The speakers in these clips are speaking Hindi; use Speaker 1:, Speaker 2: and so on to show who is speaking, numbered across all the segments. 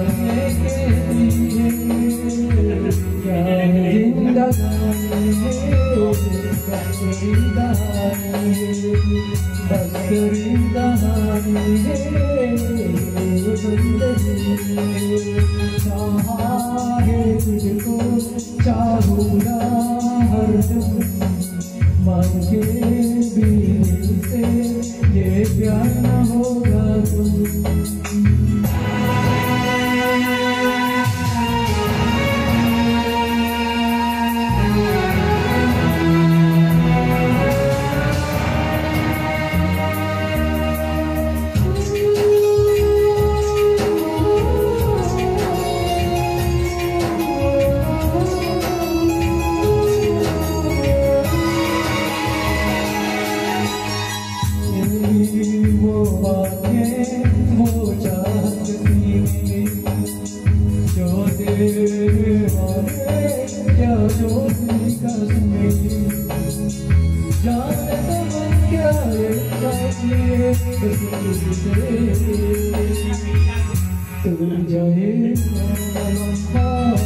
Speaker 1: जाने के लिए क्या जिंदगानी बस कहानी है चाहा है तुझको चाहूँगा हरदम मांगे भी से ये प्यार न होगा तुम वो बातें वो चाहती जो दिल वाले क्या दोस्ती कसमें जाने समझ क्या ये तुम जाए लम्हा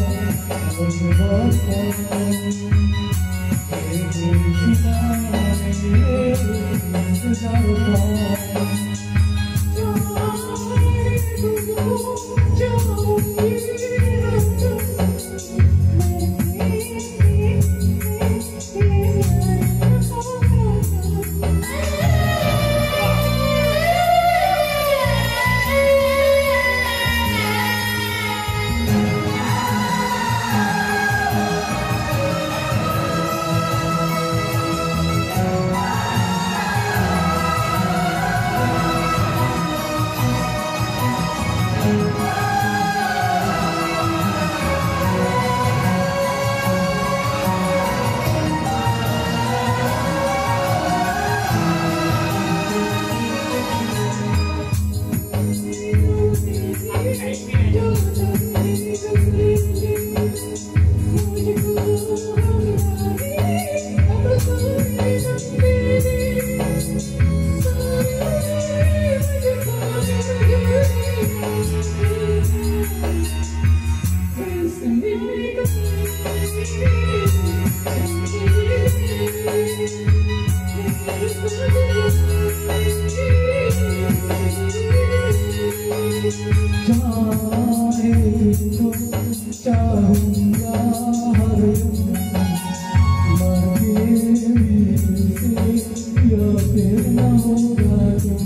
Speaker 1: चाहूँगा हर मरे से या फिर न होगा तुम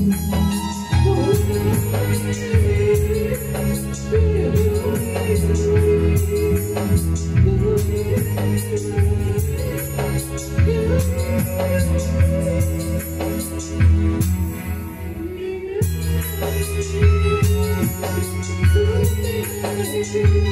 Speaker 2: Thank you.